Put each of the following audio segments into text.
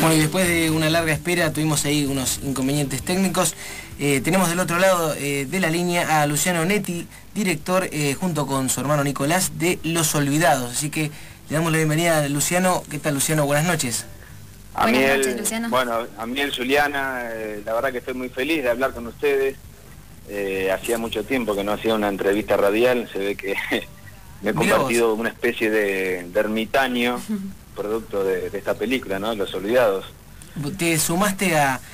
Bueno, y después de una larga espera tuvimos ahí unos inconvenientes técnicos. Tenemos del otro lado de la línea a Luciano Netti, director, junto con su hermano Nicolás, de Los Olvidados. Así que le damos la bienvenida a Luciano. ¿Qué tal, Luciano? Buenas noches. Buenas noches, Luciano. Bueno, a mí, Juliana, la verdad que estoy muy feliz de hablar con ustedes. Hacía mucho tiempo que no hacía una entrevista radial, se ve que me he convertido en una especie de ermitaño, producto de esta película, ¿no? Los Olvidados. Te sumaste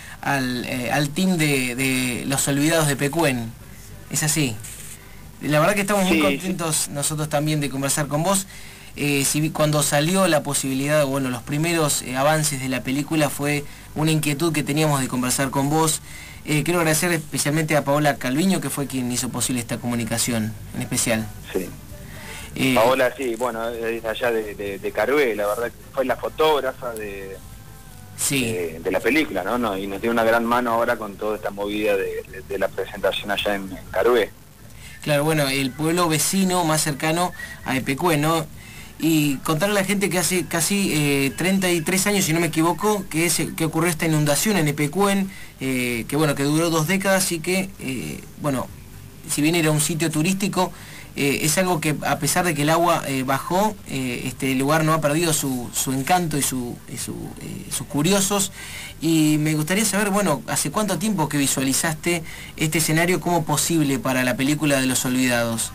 al team de Los Olvidados de Pecuén, ¿es así? La verdad que estamos muy contentos nosotros también de conversar con vos. Cuando salió la posibilidad, bueno, los primeros avances de la película fue una inquietud que teníamos de conversar con vos. Quiero agradecer especialmente a Paola Calviño, que fue quien hizo posible esta comunicación en especial. Sí. Paola, sí, bueno, es allá de Carué, la verdad que fue la fotógrafa de la película, ¿no? Y nos dio una gran mano ahora con toda esta movida de la presentación allá en Carué. Claro, bueno, el pueblo vecino más cercano a Epecuén, ¿no? Y contarle a la gente que hace casi 33 años, si no me equivoco, que ocurrió esta inundación en Epecuén, que duró 2 décadas y que, si bien era un sitio turístico, es algo que, a pesar de que el agua bajó, este lugar no ha perdido su encanto y sus curiosos. Y me gustaría saber, bueno, ¿hace cuánto tiempo que visualizaste este escenario como posible para la película de Los Olvidados?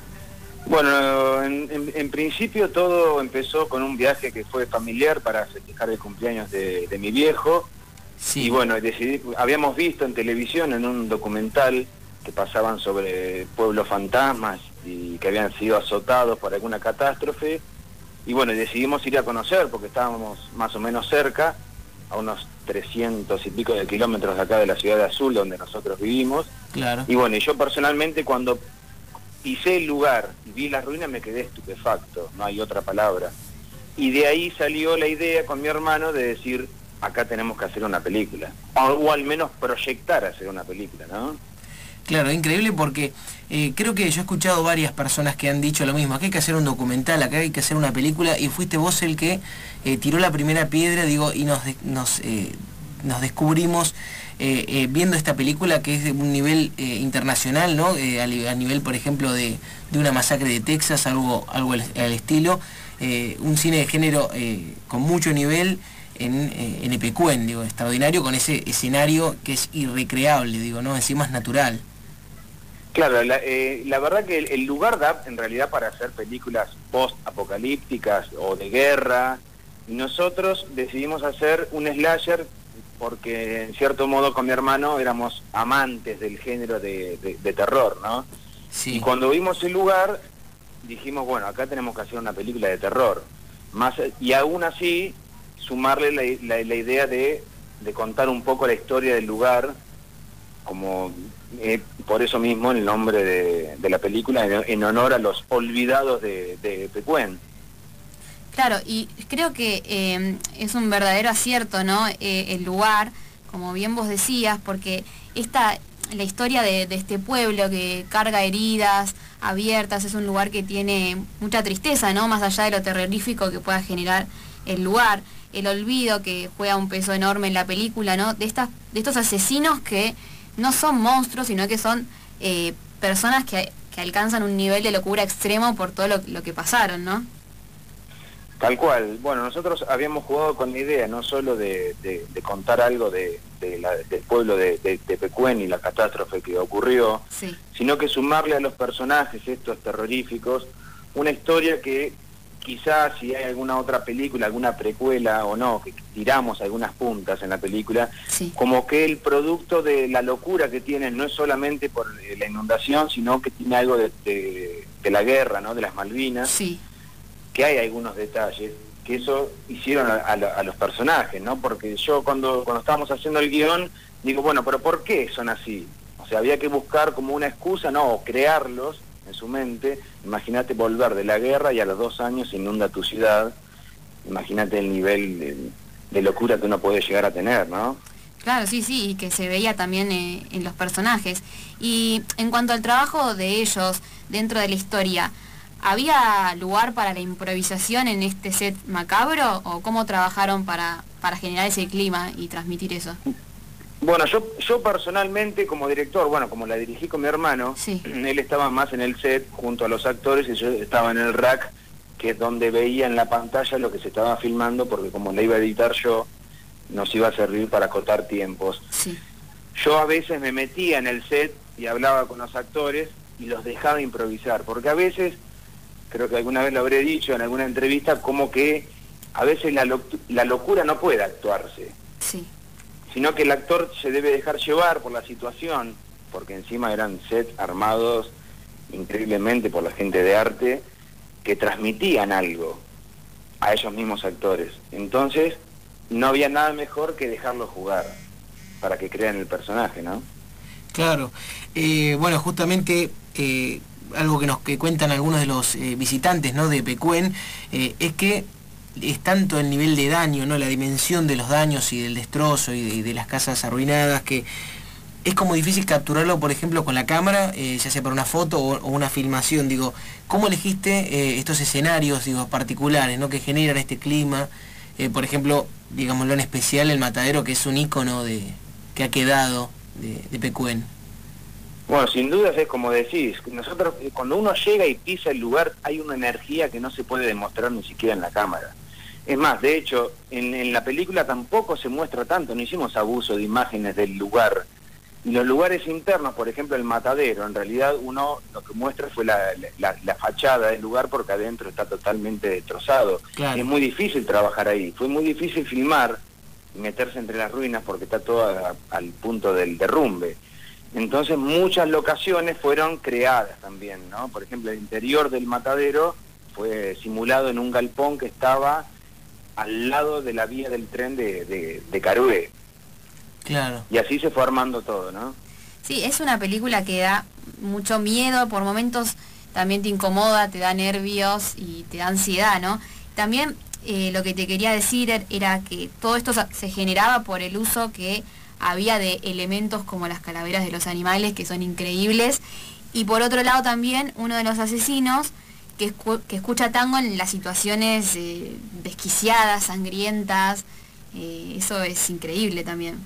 Bueno, en principio todo empezó con un viaje que fue familiar para festejar el cumpleaños de mi viejo. Sí. Y bueno, habíamos visto en televisión, en un documental, que pasaban sobre pueblos fantasmas y que habían sido azotados por alguna catástrofe. Y bueno, decidimos ir a conocer porque estábamos más o menos cerca, a unos 300 y pico de kilómetros de acá de la ciudad de Azul, donde nosotros vivimos. Claro. Y bueno, y yo personalmente cuando pisé el lugar y vi las ruinas me quedé estupefacto, no hay otra palabra. Y de ahí salió la idea con mi hermano de decir, acá tenemos que hacer una película, o al menos proyectar hacer una película, ¿no? Claro, increíble porque creo que yo he escuchado varias personas que han dicho lo mismo, acá hay que hacer un documental, acá hay que hacer una película, y fuiste vos el que tiró la primera piedra, y nos descubrimos viendo esta película que es de un nivel internacional, ¿no? A nivel, por ejemplo, de una masacre de Texas, algo al estilo, un cine de género con mucho nivel en Epecuén, extraordinario, con ese escenario que es irrecreable, ¿no? Encima es natural. Claro, la verdad que el lugar da en realidad para hacer películas post-apocalípticas o de guerra, y nosotros decidimos hacer un slasher porque en cierto modo con mi hermano éramos amantes del género de terror, ¿no? Sí. Y cuando vimos el lugar dijimos, bueno, acá tenemos que hacer una película de terror, y aún así sumarle la idea de contar un poco la historia del lugar, como por eso mismo el nombre de la película, en honor a los olvidados de Pecuén. Claro, y creo que es un verdadero acierto, ¿no? El lugar, como bien vos decías, porque la historia de este pueblo que carga heridas abiertas, es un lugar que tiene mucha tristeza, ¿no? Más allá de lo terrorífico que pueda generar el lugar, el olvido que juega un peso enorme en la película, ¿no? De estos asesinos que no son monstruos, sino que son personas que alcanzan un nivel de locura extremo por todo lo que pasaron, ¿no? Tal cual. Bueno, nosotros habíamos jugado con la idea no solo de contar algo del pueblo de Pecuén y la catástrofe que ocurrió, sí, sino que sumarle a los personajes estos terroríficos una historia que quizás si hay alguna otra película, alguna precuela o no, que tiramos algunas puntas en la película, sí, como que el producto de la locura que tienen no es solamente por la inundación, sino que tiene algo de la guerra, ¿no? De las Malvinas. Sí. Que hay algunos detalles que eso hicieron a los personajes, ¿no? Porque yo cuando estábamos haciendo el guión, digo, bueno, pero ¿por qué son así? O sea, había que buscar como una excusa, ¿no? O crearlos en su mente. Imagínate volver de la guerra y a los 2 años se inunda tu ciudad. Imagínate el nivel de locura que uno puede llegar a tener, ¿no? Claro, sí, y que se veía también en los personajes. Y en cuanto al trabajo de ellos dentro de la historia, ¿había lugar para la improvisación en este set macabro o cómo trabajaron para para generar ese clima y transmitir eso? Bueno, yo personalmente como director, bueno, como la dirigí con mi hermano, sí. Él estaba más en el set junto a los actores y yo estaba en el rack, que es donde veía en la pantalla lo que se estaba filmando, porque como la iba a editar yo, nos iba a servir para acotar tiempos. Sí. Yo a veces me metía en el set y hablaba con los actores y los dejaba improvisar, porque a veces, creo que alguna vez lo habré dicho en alguna entrevista, como que a veces la locura no puede actuarse. Sí. Sino que el actor se debe dejar llevar por la situación, porque encima eran sets armados increíblemente por la gente de arte, que transmitían algo a ellos mismos actores. Entonces, no había nada mejor que dejarlos jugar, para que crean el personaje, ¿no? Claro. Bueno, justamente algo que cuentan algunos de los visitantes, ¿no?, de Pecuén, es que es tanto el nivel de daño, ¿no?, la dimensión de los daños y del destrozo y de las casas arruinadas, que es como difícil capturarlo, por ejemplo, con la cámara, ya sea para una foto o una filmación. Digo, ¿cómo elegiste estos escenarios, digo, particulares, ¿no?, que generan este clima? Por ejemplo, digámoslo en especial, el Matadero, que es un ícono que ha quedado de Pecuén. Bueno, sin dudas es como decís, nosotros cuando uno llega y pisa el lugar hay una energía que no se puede demostrar ni siquiera en la cámara. Es más, de hecho, en la película tampoco se muestra tanto, no hicimos abuso de imágenes del lugar. Y los lugares internos, por ejemplo el Matadero, en realidad uno lo que muestra fue la fachada del lugar, porque adentro está totalmente destrozado. Claro. Es muy difícil trabajar ahí, fue muy difícil filmar y meterse entre las ruinas porque está todo al punto del derrumbe. Entonces muchas locaciones fueron creadas también, ¿no? Por ejemplo, el interior del Matadero fue simulado en un galpón que estaba al lado de la vía del tren de Carué. Claro. Y así se fue armando todo, ¿no? Sí, es una película que da mucho miedo, por momentos también te incomoda, te da nervios y te da ansiedad, ¿no? También lo que te quería decir era que todo esto se generaba por el uso que había de elementos como las calaveras de los animales, que son increíbles, y por otro lado también uno de los asesinos que escucha tango en las situaciones desquiciadas, sangrientas, eso es increíble también.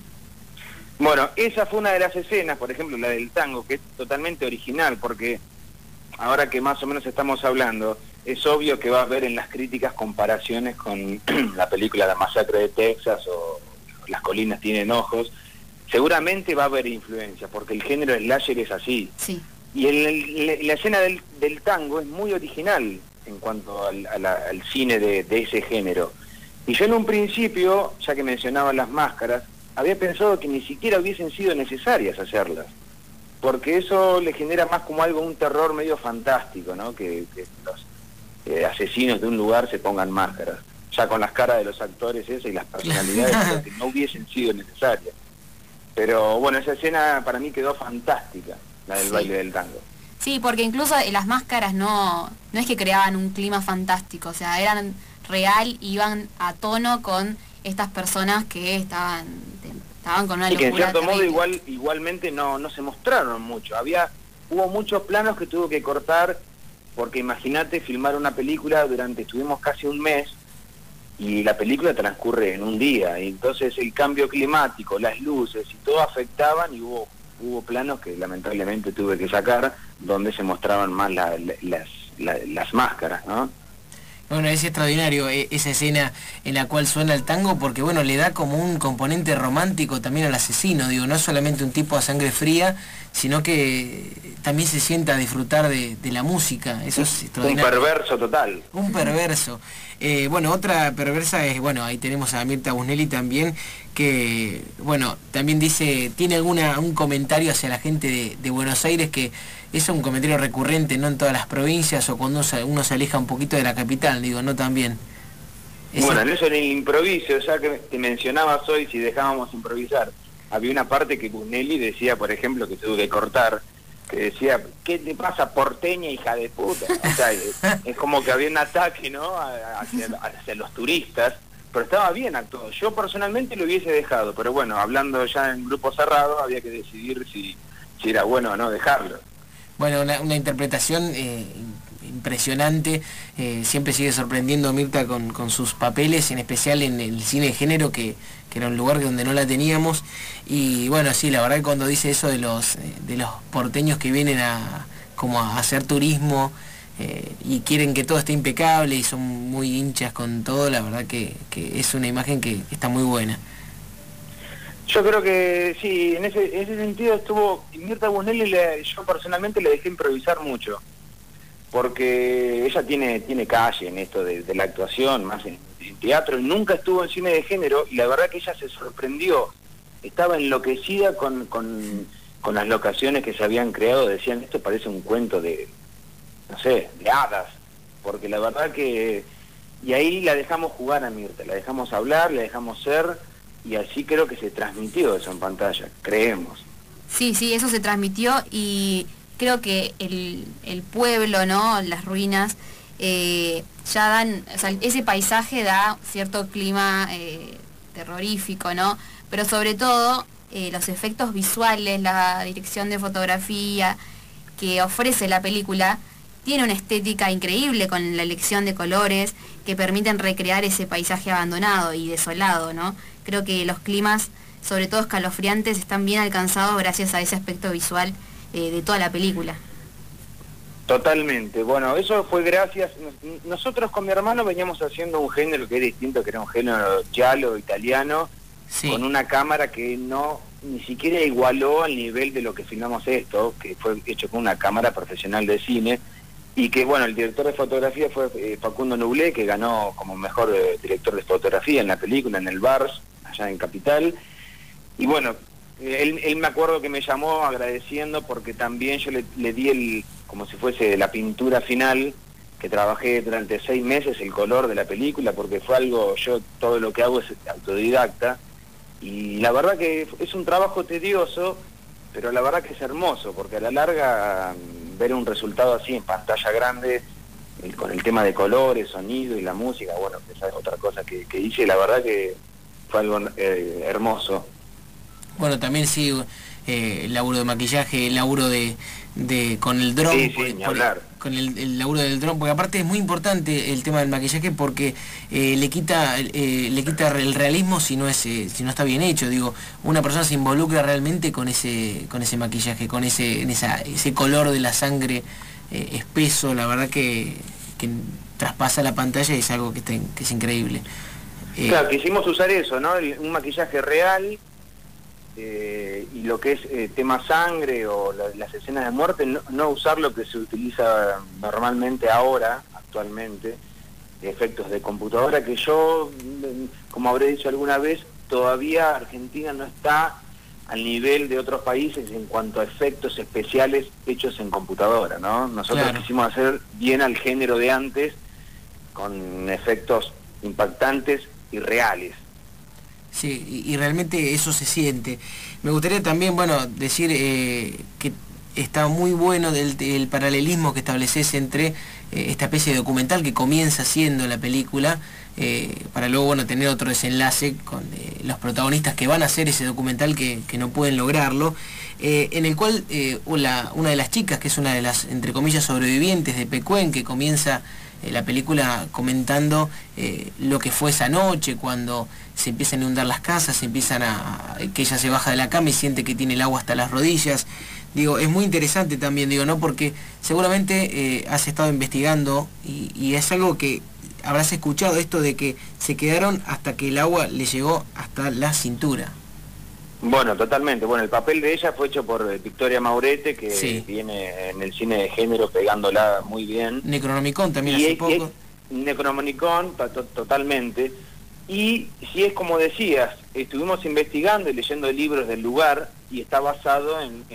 Bueno, esa fue una de las escenas, por ejemplo la del tango, que es totalmente original, porque ahora que más o menos estamos hablando, es obvio que va a haber en las críticas comparaciones con la película La Masacre de Texas o Las Colinas Tienen Ojos. Seguramente va a haber influencia, porque el género slasher es así. Sí. Y la escena del tango es muy original en cuanto al cine de ese género. Y yo en un principio, ya que mencionaba las máscaras, había pensado que ni siquiera hubiesen sido necesarias hacerlas, porque eso le genera más como algo, un terror medio fantástico, ¿no? Que los asesinos de un lugar se pongan máscaras. Ya con las caras de los actores esas y las personalidades, creo que no hubiesen sido necesarias. Pero bueno, esa escena para mí quedó fantástica, la del baile del tango. Sí, porque incluso las máscaras no es que creaban un clima fantástico, o sea, eran real, iban a tono con estas personas que estaban con una locura. Y que en cierto terrible. modo igualmente no se mostraron mucho. Hubo muchos planos que tuvo que cortar, porque imagínate filmar una película estuvimos casi un mes, y la película transcurre en un día, y entonces el cambio climático, las luces y todo afectaban, y hubo planos que lamentablemente tuve que sacar, donde se mostraban más las máscaras, ¿no? Bueno, es extraordinario esa escena en la cual suena el tango, porque bueno, le da como un componente romántico también al asesino, digo, no es solamente un tipo a sangre fría, sino que también se sienta a disfrutar de la música. Eso es extraordinario. Un perverso total. Un perverso. Bueno, otra perversa es, bueno, ahí tenemos a Mirta Busnelli también, que, bueno, también dice, tiene un comentario hacia la gente de Buenos Aires, que es un comentario recurrente, ¿no?, en todas las provincias, o cuando uno se aleja un poquito de la capital, digo, ¿no? También. Bueno, en eso, en el improviso, ya que te mencionabas hoy, si dejábamos improvisar, había una parte que Busnelli decía, por ejemplo, que tuve que cortar, que decía, ¿qué te pasa, porteña, hija de puta? O sea, es como que había un ataque, ¿no?, hacia los turistas, pero estaba bien actuado. Yo personalmente lo hubiese dejado, pero bueno, hablando ya en grupo cerrado, había que decidir si era bueno o no dejarlo. Bueno, una interpretación impresionante. Siempre sigue sorprendiendo Mirta con sus papeles, en especial en el cine de género, que era un lugar donde no la teníamos. Y bueno, sí, la verdad que cuando dice eso de los porteños que vienen como a hacer turismo y quieren que todo esté impecable y son muy hinchas con todo, la verdad que es una imagen que está muy buena. Yo creo que sí, en ese sentido estuvo Mirta Busnelli. Yo personalmente le dejé improvisar mucho, porque ella tiene calle en esto de la actuación, más en teatro, y nunca estuvo en cine de género, y la verdad que ella se sorprendió, estaba enloquecida con las locaciones que se habían creado. Decían, esto parece un cuento de, no sé, de hadas, porque la verdad que... Y ahí la dejamos jugar a Mirta, la dejamos hablar, la dejamos ser, y así creo que se transmitió eso en pantalla, creemos. Sí, eso se transmitió, y creo que el pueblo, ¿no? Las ruinas, ya dan, o sea, ese paisaje da cierto clima terrorífico, ¿no? Pero sobre todo los efectos visuales, la dirección de fotografía que ofrece la película, tiene una estética increíble con la elección de colores que permiten recrear ese paisaje abandonado y desolado, ¿no? Creo que los climas, sobre todo escalofriantes, están bien alcanzados gracias a ese aspecto visual de toda la película. Totalmente. Bueno, eso fue gracias... Nosotros con mi hermano veníamos haciendo un género que era distinto, que era un género giallo italiano, sí, con una cámara que ni siquiera igualó al nivel de lo que filmamos esto, que fue hecho con una cámara profesional de cine, y que, bueno, el director de fotografía fue Facundo Nublé, que ganó como mejor director de fotografía en la película, en el Bars, allá en Capital. Y bueno, él me acuerdo que me llamó agradeciendo, porque también yo le di como si fuese la pintura final, que trabajé durante 6 meses, el color de la película, porque fue algo, yo todo lo que hago es autodidacta, y la verdad que es un trabajo tedioso, pero la verdad que es hermoso, porque a la larga ver un resultado así en pantalla grande, con el tema de colores, sonido y la música, bueno, esa es otra cosa que hice, la verdad que fue algo hermoso. Bueno, también sí, el laburo de maquillaje, el laburo con el dron, sí, con el laburo del dron, porque aparte es muy importante el tema del maquillaje, porque le quita el realismo si no está bien hecho. Digo, una persona se involucra realmente con ese maquillaje, con ese color de la sangre espeso, la verdad que traspasa la pantalla, y es algo que es increíble. Claro, quisimos usar eso, ¿no? Un maquillaje real. Y lo que es tema sangre o las escenas de muerte, no usar lo que se utiliza normalmente actualmente, efectos de computadora, que yo, como habré dicho alguna vez, todavía Argentina no está al nivel de otros países en cuanto a efectos especiales hechos en computadora, ¿no? Nosotros claro, quisimos hacer bien al género de antes, con efectos impactantes y reales. Sí, y realmente eso se siente. Me gustaría también, bueno, decir que está muy bueno el paralelismo que estableces entre esta especie de documental que comienza siendo la película, para luego, bueno, tener otro desenlace con los protagonistas que van a hacer ese documental que no pueden lograrlo, en el cual una de las chicas, que es una de las, entre comillas, sobrevivientes de Pecuén, que comienza la película comentando lo que fue esa noche, cuando se empiezan a inundar las casas, que ella se baja de la cama y siente que tiene el agua hasta las rodillas. Digo, es muy interesante también, digo, ¿no? Porque seguramente has estado investigando y es algo que habrás escuchado, esto de que se quedaron hasta que el agua le llegó hasta la cintura. Bueno, totalmente. Bueno, el papel de ella fue hecho por Victoria Maurete, que sí, viene en el cine de género pegándola muy bien. Necronomicon también hace poco. Necronomicon, totalmente. Y si es como decías, estuvimos investigando y leyendo libros del lugar, y está basado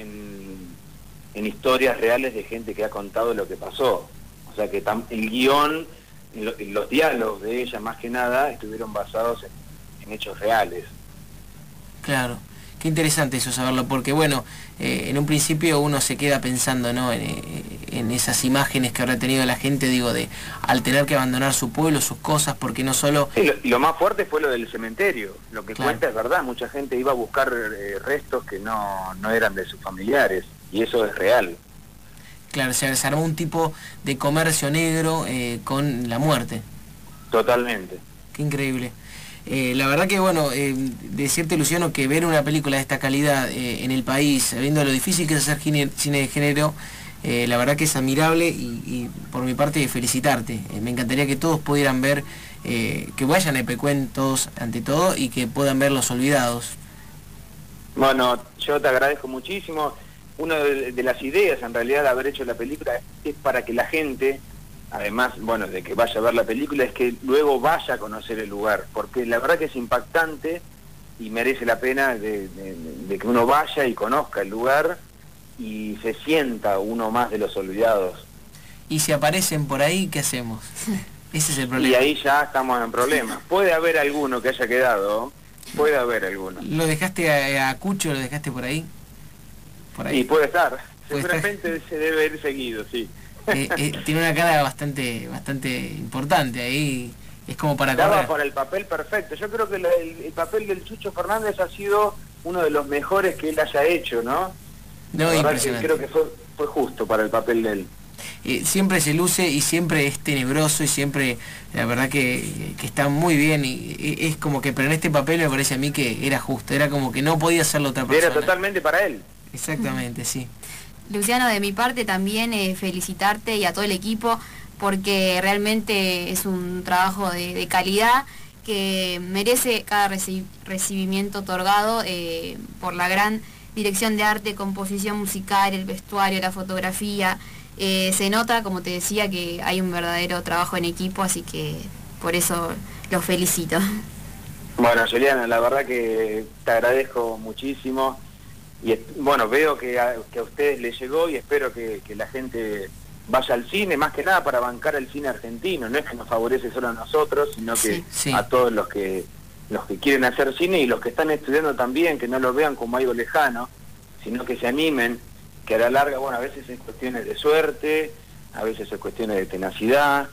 en historias reales de gente que ha contado lo que pasó. O sea que el guión, los diálogos de ella más que nada, estuvieron basados en hechos reales. Claro. Qué interesante eso saberlo, porque bueno, en un principio uno se queda pensando, ¿no?, en esas imágenes que habrá tenido la gente, digo, al tener que abandonar su pueblo, sus cosas, porque no solo... Sí, y lo más fuerte fue lo del cementerio, lo que claro, cuenta es verdad, mucha gente iba a buscar restos que no eran de sus familiares, y eso es real. Claro, se armó un tipo de comercio negro con la muerte. Totalmente. Qué increíble. La verdad que, bueno, decirte, Luciano, que ver una película de esta calidad en el país, sabiendo lo difícil que es hacer cine de género, la verdad que es admirable y por mi parte felicitarte. Me encantaría que todos pudieran ver, que vayan a Epecuén todos ante todo y que puedan ver Los Olvidados. Bueno, yo te agradezco muchísimo. Una de las ideas en realidad de haber hecho la película es para que la gente, además, bueno, de que vaya a ver la película, es que luego vaya a conocer el lugar, porque la verdad que es impactante y merece la pena de que uno vaya y conozca el lugar y se sienta uno más de Los Olvidados. Y si aparecen por ahí, ¿qué hacemos? Ese es el problema. Y ahí ya estamos en problemas. Puede haber alguno que haya quedado, puede haber alguno. ¿Lo dejaste a Cucho, lo dejaste por ahí? Por ahí. Y puede estar. Seguramente se debe ir seguido, sí. Tiene una cara bastante importante ahí, es como para correr. Daba para el papel perfecto. Yo creo que el papel del Chucho Fernández ha sido uno de los mejores que él haya hecho, ¿no? No, impresionante. Creo que fue justo para el papel de él. Siempre se luce y siempre es tenebroso y siempre, la verdad que está muy bien y es como que, pero en este papel me parece a mí que era justo, era como que no podía hacerlo otra persona. Era totalmente para él. Exactamente, sí. Luciano, de mi parte también felicitarte y a todo el equipo porque realmente es un trabajo de calidad que merece cada recibimiento otorgado por la gran dirección de arte, composición musical, el vestuario, la fotografía. Se nota, como te decía, que hay un verdadero trabajo en equipo, así que por eso los felicito. Bueno, Juliana, la verdad que te agradezco muchísimo. Y bueno, veo que a ustedes les llegó y espero que la gente vaya al cine, más que nada para bancar el cine argentino. No es que nos favorece solo a nosotros, sino que sí. A todos los que quieren hacer cine y los que están estudiando también, que no lo vean como algo lejano, sino que se animen, que a la larga, bueno, a veces es cuestiones de suerte, a veces es cuestiones de tenacidad,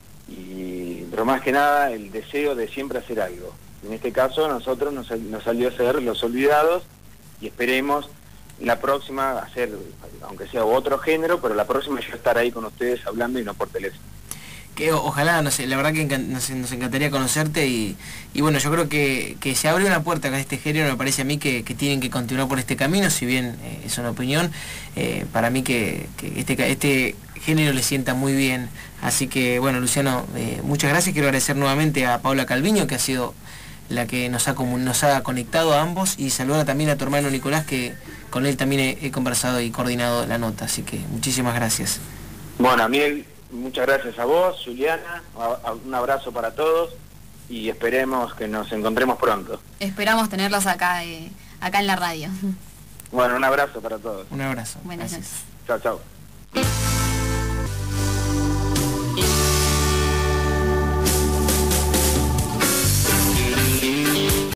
pero más que nada el deseo de siempre hacer algo. En este caso, nosotros nos salió a hacer Los Olvidados, y esperemos la próxima hacer, aunque sea otro género, pero la próxima yo estar ahí con ustedes hablando y no por teléfono. Que ojalá, no sé, la verdad que nos encantaría conocerte y bueno, yo creo que se abre una puerta con este género, me parece a mí que tienen que continuar por este camino, si bien es una opinión, para mí que este género le sienta muy bien, así que bueno, Luciano, muchas gracias, quiero agradecer nuevamente a Paula Calviño, que ha sido la que nos ha conectado a ambos, y saludar también a tu hermano Nicolás, que con él también he conversado y coordinado la nota, así que muchísimas gracias. Bueno, Amiel, muchas gracias a vos, Juliana, un abrazo para todos y esperemos que nos encontremos pronto. Esperamos tenerlos acá en la radio. Bueno, un abrazo para todos. Un abrazo. Buenas noches. Chao, chao.